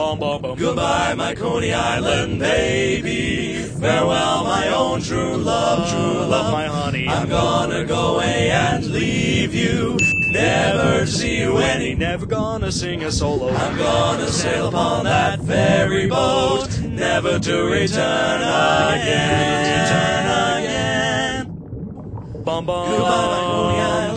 Bum, bum, bum. Goodbye, my Coney Island baby. Farewell, my own true love, my honey. I'm gonna go away and leave you, never to see you any. Never gonna sing a solo. I'm gonna sail upon that ferry boat, never to return again. Bum, bum. Goodbye, my Coney Island.